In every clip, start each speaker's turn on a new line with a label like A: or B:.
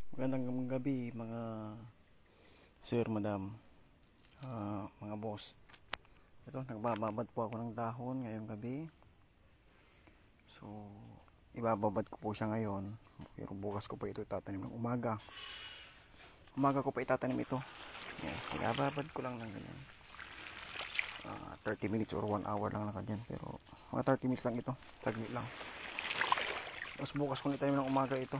A: Magandang gabi mga sir, madam, mga boss. Ito, nagbababad po ako ng dahon ngayong gabi. So, ibababad ko po siya ngayon. Pero bukas ko pa ito itatanim ng umaga. Umaga ko pa itatanim ito. Yan, ibababad ko lang ng ganyan. 30 minutes or 1 hour lang nakadyan. Pero mga 30 minutes lang ito. Saglit lang. Tapos bukas ko itanim ng umaga ito.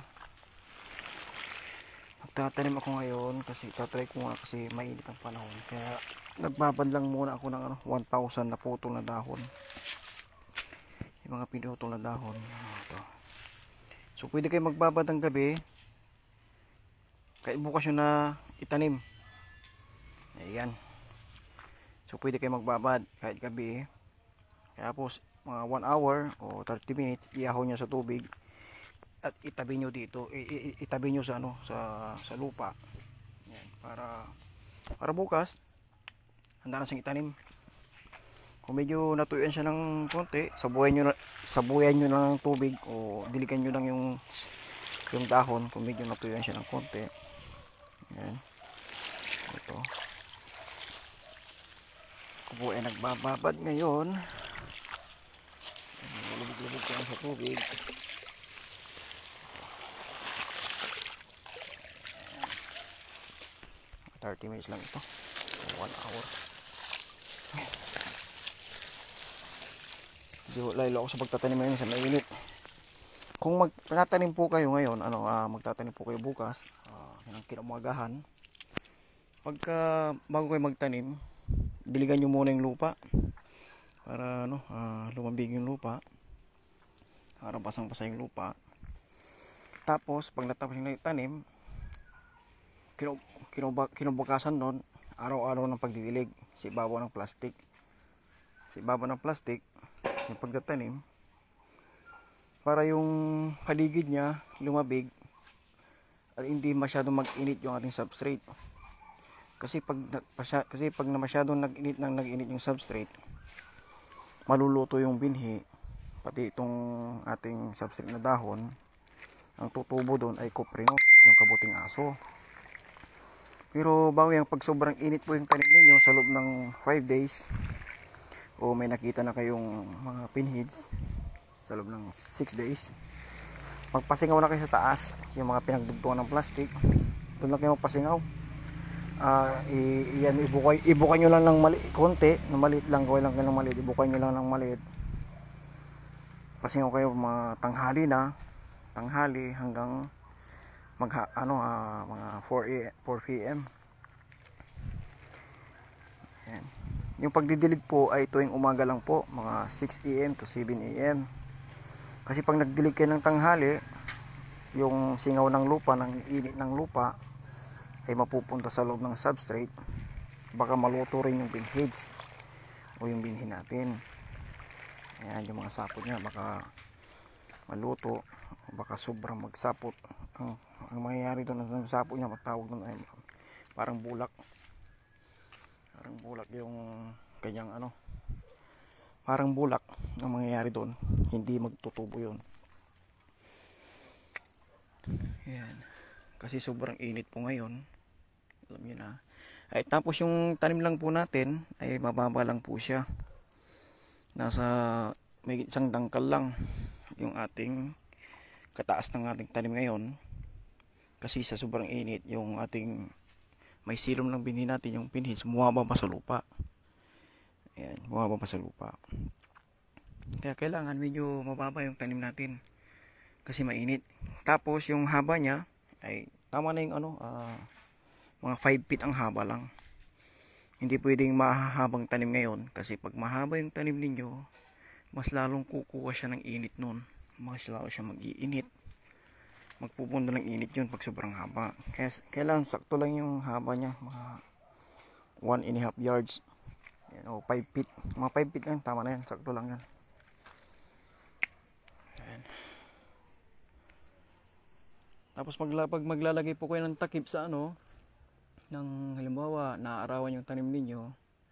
A: Magtatanim ako ngayon kasi tatry ko nga kasi mainit ang panahon. Kaya nagbabad lang muna ako ng 1,000 na putol na dahon. Yung mga pinutol na dahon. Ito. So pwede kayo magbabad ng gabi. Kahit bukas yun na itanim. Ayan. So pwede kayo magbabad kahit gabi. Kaya po mga 1 hour o 30 minutes iahon nyo sa tubig. At itabi nyo dito, itabi nyo sa sa lupa. Yan, para bukas handa na siyang itanim. Kung medyo natuyuan siya ng konti, sabuyan nyo ng tubig o diligan nyo lang yung dahon kung medyo natuyuan siya ng konti. Yan. Ito. Ako po ay nagbababad ngayon. Lubog-lubog ko lang sa tubig. 30 minutes lang ito, 1 hour. Medyo laylo ako sa pagtatanim ngayon sa mainit. Kung magtatanim po kayo ngayon, magtatanim po kayo bukas, ng kinaumagahan. Pagka bago kayo magtanim, diligan nyo muna yung lupa para lumambig yung lupa, para basang-basa yung lupa. Tapos pag natapos yung tanim, kinubukasan nun, araw-araw ng pagdidilig sa ibabaw ng plastic. Sa ibabaw ng plastic, yung pagtatanim, para yung paligid niya lumabig at hindi masyadong mag-init yung ating substrate. Kasi pag na masyadong nag-init yung substrate, maluluto yung binhi, pati itong ating substrate na dahon. Ang tutubo doon ay kuprinos, yung kabuting aso. Pero bago yung pag sobrang init po yung tanim ninyo sa loob ng 5 days o may nakita na kayong mga pinheads sa loob ng 6 days, magpasingaw na kayo sa taas, yung mga pinagdugtungan ng plastic, doon lang kayo magpasingaw. Ibukay nyo lang ng maliit, konti, na maliit lang, gawin lang kayo ng maliit, ibukay nyo lang ng maliit. Pasingaw kayo mga tanghali hanggang mga 4 PM. Yan. Yung pagdidilig po ay tuwing umaga lang po, mga 6 AM to 7 AM. Kasi pag nagdilig kayo ng tanghali, yung singaw ng lupa, ng init ng lupa ay mapupunta sa loob ng substrate. Baka maluto rin yung pinheads o yung binhi natin. Ayan, yung mga sapot niya baka maluto, baka sobrang magsapot. Ang mangyayari doon ng sapot niya, matawag doon ay parang bulak yung kanyang parang bulak ang mangyayari doon, hindi magtutubo yun. Yan, kasi sobrang init po ngayon, alam niyo na. Ay tapos yung tanim lang po natin ay mababa lang po siya, nasa may isang dangkal lang yung ating kataas ng ating tanim ngayon. Kasi sa sobrang init, yung ating may silom ng binhi natin, yung pinheads, bumaba pa sa lupa. Ayan, bumaba pa sa lupa. Kaya kailangan medyo mababa yung tanim natin kasi mainit. Tapos yung haba niya ay tama na yung mga 5 feet ang haba lang. Hindi pwedeng mahahabang tanim ngayon kasi pag mahaba yung tanim ninyo, mas lalong kukuha siya ng init nun. Mas lalo siya mag-iinit. Magpupunta ng init yun pag sobrang haba. Kaya kailangan sakto lang yung haba niya, mga 1.5 yards, yan, o 5 feet, mga 5 feet lang, tama na yan, sakto lang yan. Ayan. Tapos pag maglalagay po kayo ng takip sa ng halimbawa naaarawan yung tanim ninyo,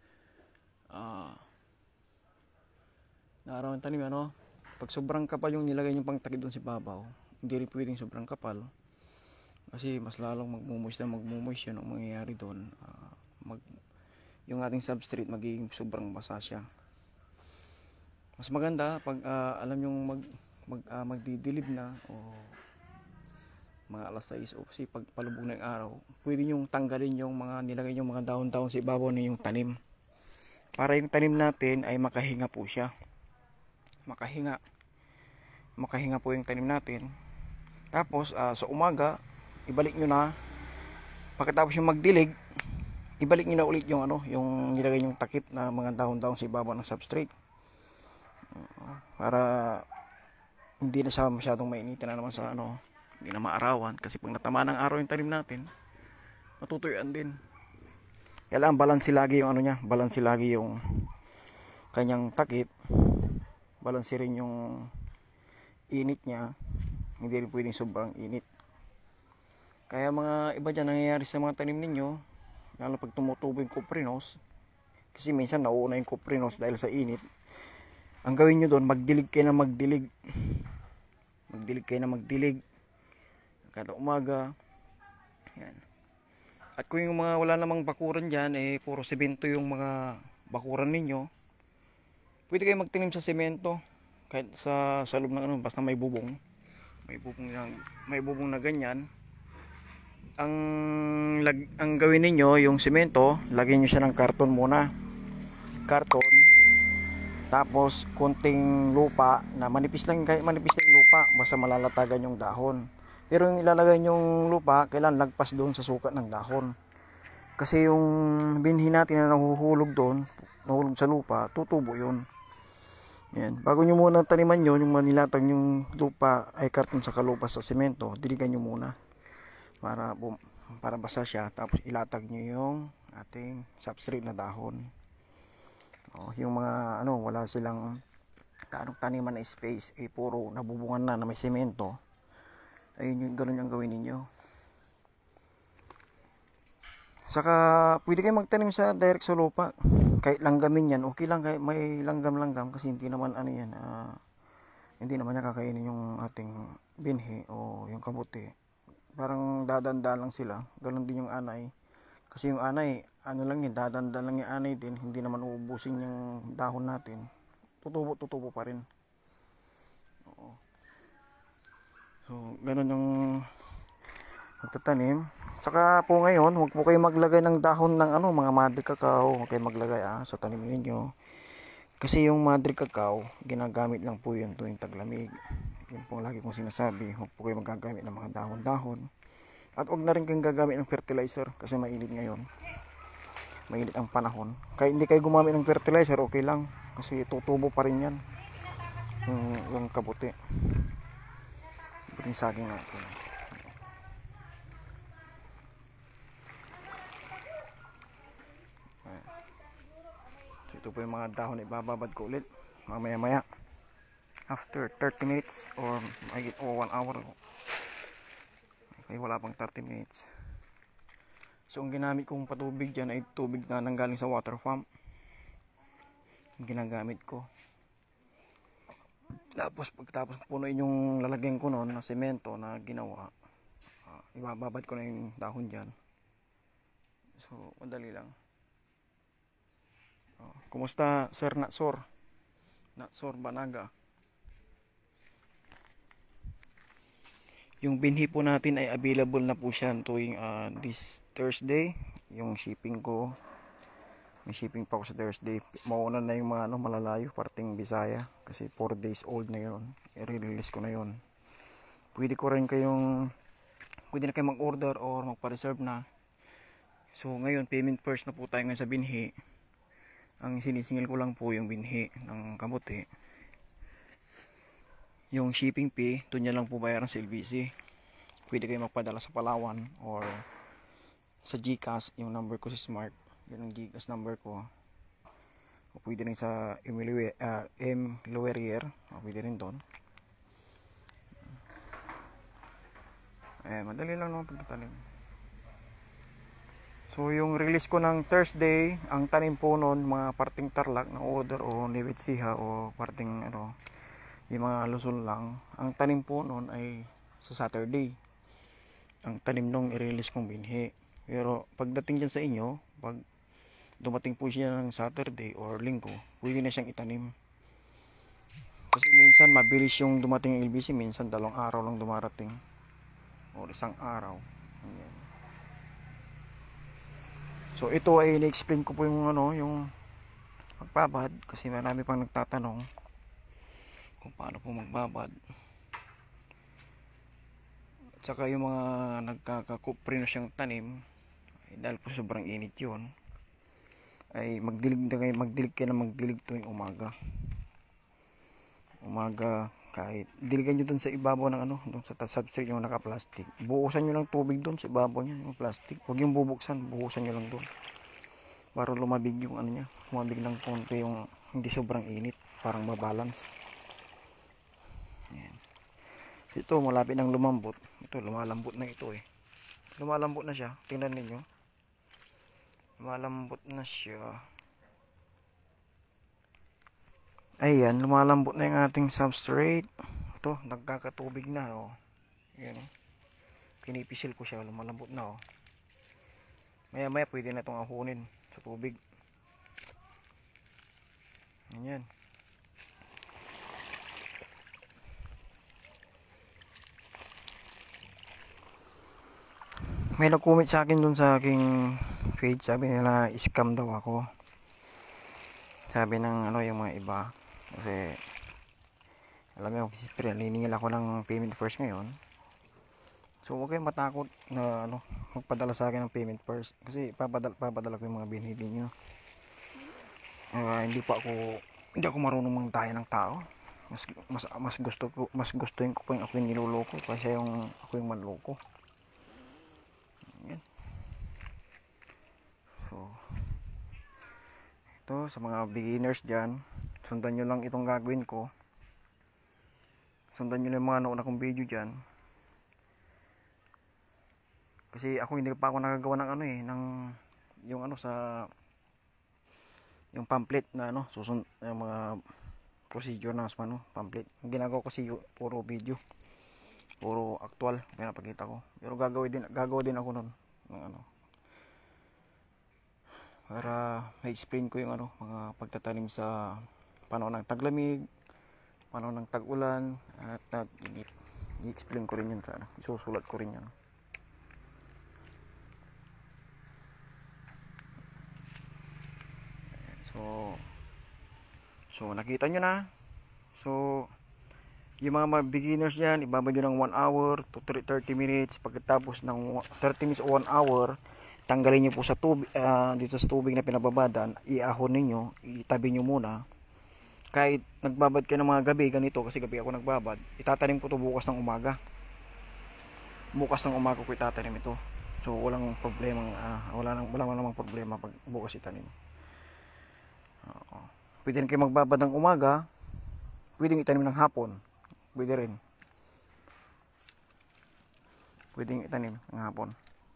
A: naarawan tanim pag sobrang kapal yung nilagay nyo pang takip doon sa babaw, hindi rin pwedeng sobrang kapal. Kasi mas lalong magmumoist yun. Ang mangyayari doon, yung ating substrate magiging sobrang basa siya. Mas maganda pag alam yung magdidilib na o mga alas 6 o kasi pag palubog na yung araw, pwede nyong tanggalin yung mga nilagay yung mga dahon-dahon sa ibabaw ng yung tanim. Para yung tanim natin ay makahinga po siya. Makahinga po yung tanim natin. Tapos sa umaga, ibalik nyo na. Pagkatapos yung magdilig, ibalik nyo na ulit yung yung nilagay yung takip na mga dahon-dahon sa ibabaw ng substrate. Para hindi na siya masyadong mainitin na naman sa hindi na maarawan, kasi pag natama ng araw yung tanim natin, matutuyuan din. Kailangan balanse lagi yung balanse lagi yung kanyang takip, balanse rin yung init niya, hindi rin pwedeng sobrang init. Kaya mga iba dyan nangyayari sa mga tanim ninyo, lalo pag tumutubo yung cuprenos, kasi minsan nauuna yung cuprenos dahil sa init. Ang gawin nyo doon, magdilig kayo na magdilig kada umaga. Yan. At kung yung mga wala namang bakuran dyan, puro semento yung mga bakuran ninyo, pwede kayo magtanim sa semento kahit sa loob ng basta may bubong na ganyan. Ang gawin ninyo, yung semento, lagyan nyo siya ng karton muna, tapos konting lupa na manipis lang yung lupa, basta malalatagan yung dahon. Pero yung ilalagay yung lupa, kailan lagpas doon sa sukat ng dahon. Kasi yung binhi natin na nahuhulog doon, nahulog sa lupa, tutubo yun. Yan. Bago nyo muna taniman yun, yung manilatag yung lupa ay karton sa kalupa sa semento, diligan nyo muna para basa siya. Tapos ilatag nyo yung ating substrate na dahon. Yung mga wala silang taniman na space, puro nabubungan na may semento, ayun yung ganun yung gawin ninyo. Saka pwede kayo magtanim sa direct sa lupa, kahit langgamin yan, okay lang, kahit may langgam kasi hindi naman hindi naman niya kakainin yung ating binhi o yung kabuti. Parang dadanda lang sila, ganun din yung anay. Kasi yung anay, lang yun, dadanda lang yung anay din, hindi naman uubusin yung dahon natin. Tutubo pa rin. Oo. So, ganun yung magtatanim. Saka po ngayon, huwag po kayo maglagay ng dahon ng mga madre cacao. Huwag kayo maglagay sa tanim ninyo. Kasi yung madre cacao, ginagamit lang po yun tuwing taglamig. Yun po lagi kong sinasabi, huwag po kayo magagamit ng mga dahon-dahon. At huwag na rin kayong gagamit ng fertilizer kasi mainit ngayon. Mainit ang panahon. Kaya hindi kayo gumamit ng fertilizer, okay lang. Kasi tutubo pa rin yan. Yung kabuti. Buting saging natin. So ito po yung mga dahon, ibababad ko ulit. Mamaya after 30 minutes or 1 hour. Okay, wala pang 30 minutes. So ang ginamit kong patubig dyan ay tubig na nanggaling sa water pump. Ginagamit ko. Pagkatapos punuin yung lalagyan ko noon na semento na ginawa, ibababad ko na yung dahon dyan. So madali lang. Kumusta Sir Natsor Banaga? Yung binhi po natin ay available na po siya tuwing this Thursday. Yung shipping ko, may shipping pa ako sa Thursday. Mauna na yung mga malalayo, parting Bisaya, kasi 4 days old na yun. I-release ko na yun. Pwede na kayong mag-order or magpa-reserve na. So ngayon, payment first na po tayo ngayon sa binhi. Ang sinisingil ko lang po yung binhi ng kabuti. Yung shipping fee, ito nyo lang po bayaran sa LBC. Pwede kayo magpadala sa Palawan or sa GCash. Yung number ko si Smart, yan ang GCash number ko. O pwede rin sa M. Loerier, pwede rin doon. Madali lang naman pagtatanim. So yung release ko ng Thursday, ang tanim po nun, mga parting Tarlac na order o Niwetsiha o parting yung mga Luzon lang. Ang tanim po nun ay sa Saturday. ang tanim nung i-release kong binhi. Pero pagdating dyan sa inyo, pag dumating po siya ng Saturday or Linggo, pwede na siyang itanim. Kasi minsan mabilis yung dumating yung LBC, minsan 2 araw lang dumarating o 1 araw. Ayan. So ito ay ini-explain ko po yung yung magbabad, kasi marami pang nagtatanong kung paano po magbabad. At saka yung mga nagkakakupre na siyang tanim, dahil po sobrang init yun, ay magdilig kayo na magdilig tuwing umaga. Kahit diligan nyo dun sa ibabaw ng dun sa substrate yung naka-plastic, buhusan nyo lang tubig dun sa ibabaw niya, yung plastic. Huwag yung bubuksan, buhusan nyo lang dun para lumabig yung niya, lumabig lang konti, yung hindi sobrang init, parang mabalance. Ayan. Ito malapit ng lumambot. Ito lumalambot na ito lumalambot na siya, tingnan ninyo, lumalambot na siya. Ayan, lumalambot na yung ating substrate. Ito, nagkakatubig na, Ayan, pinipisil ko siya, lumalambot na, Maya maya pwede na itong ahunin sa tubig. Ayan. May nag-comment sa akin dun sa aking page, sabi nila scam daw ako. Sabi ng yung mga iba, kasi alam mo, siyempre naniningil ako ng payment first ngayon. So huwag kayong matakot na magpadala sa akin ng payment first, kasi papadala ko yung mga binili nyo. Hindi ako marunong mangtaya ng tao. Mas gustuin ko po yung ako yung niloloko kasi yung ako yung manloko. Ayan. So ito sa mga beginners dyan, sundan nyo lang itong gagawin ko. Sundan nyo lang yung mga nauna kong video dyan, kasi ako hindi pa ako nakagawa ng ng yung sa yung pamphlet na yung mga procedure na pamphlet. Ang ginagawa ko kasi puro video, puro actual pinapakita ko, pero gagawa din ako nun ng para ma-explain ko yung mga pagtatanim sa panahon ng taglamig, panahon ng tag-ulan at tag-init. I-explain ko rin yun sa isusulat ko rin yun. So nakita nyo na. So yung mga beginners dyan, ibabad nyo ng 1 hour to 30 minutes. Pagkatapos ng 30 minutes o 1 hour, tanggalin nyo po sa tubig, dito sa tubig na pinababadan, iahon ninyo, itabi nyo muna. Kahit nagbabad kayo ng mga gabi, ganito, kasi gabi ako nagbabad, itatanim ko to bukas ng umaga. Bukas ng umaga ko itatanim ito. So walang problema, wala namang problema pag bukas itanim. Pwede rin kayo magbabad ng umaga, pwedeng itanim ng hapon, pwede rin. Pwedeng itanim ng hapon.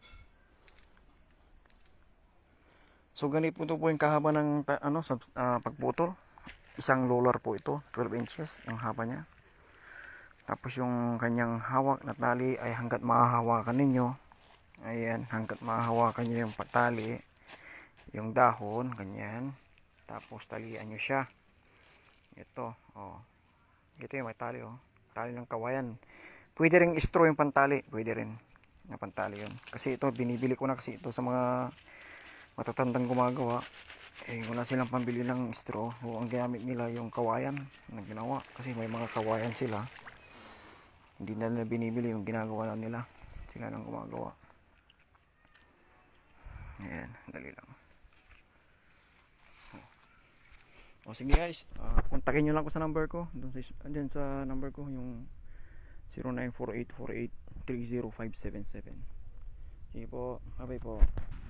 A: So ganito po yung kahaba ng pagputol. Isang roller po ito, 12 inches yung haba niya. Tapos yung kanyang hawak na tali ay hanggat mahahawakan ninyo. Ayan, hanggat mahahawakan nyo yung patali, yung dahon, ganyan. Tapos talian nyo siya. Ito, ito yung may tali, tali ng kawayan. Pwede rin straw yung pantali, pwede rin na pantali yun. Kasi ito, binibili ko na kasi ito sa mga matatandang gumagawa. Wala silang pambili ng straw, so ang gamit nila yung kawayan na ginawa, kasi may mga kawayan sila, hindi na nila binibili, yung ginagawa na nila, sila nang gumagawa. Ayan, dali lang. Sige guys, kontakin nyo lang ko sa number ko, dyan sa number ko, yung 094848305777. Sige po, bye po.